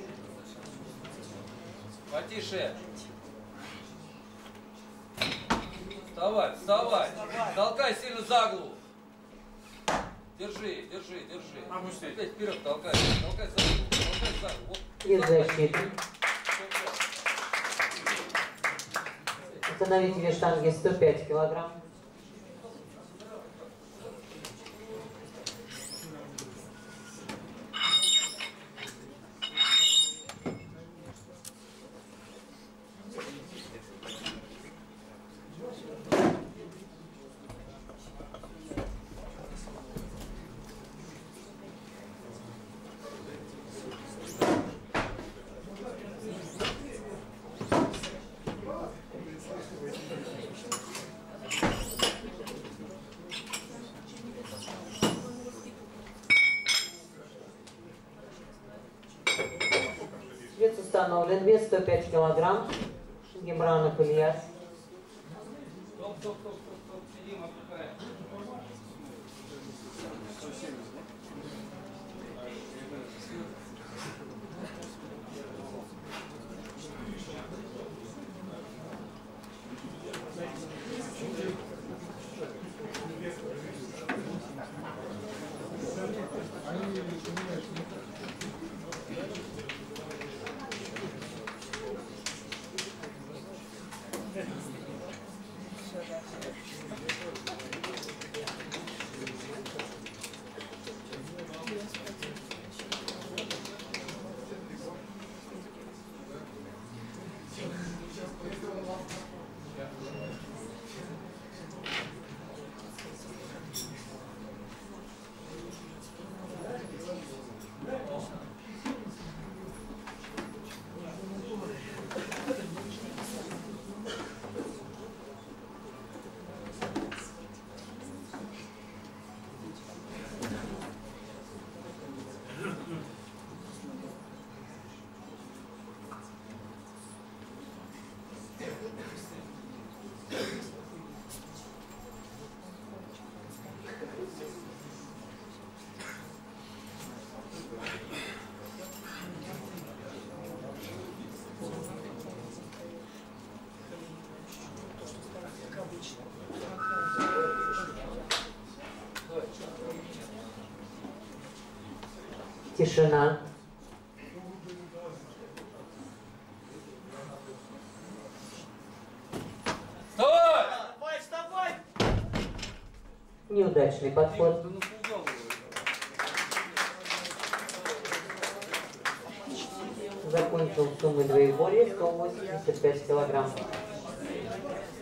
Потише. Вставай, вставай. Толкай сильно за голову. Держи, держи, держи. Опустить. Опять вперед толкай. Толкай за голову. Толкай за голову. Вот. Вес засчитан. Установить вес штанги сто пять килограмм. установлен вес сто пять килограмм. Гемранов Ильяс. Стоп, стоп, стоп, стоп, стоп, сидим, отдыхаем. Тишина. Вставай! Давай, вставай! Неудачный подход. Да напугал его. Закончил суммы двоеборья сто восемьдесят пять килограмм.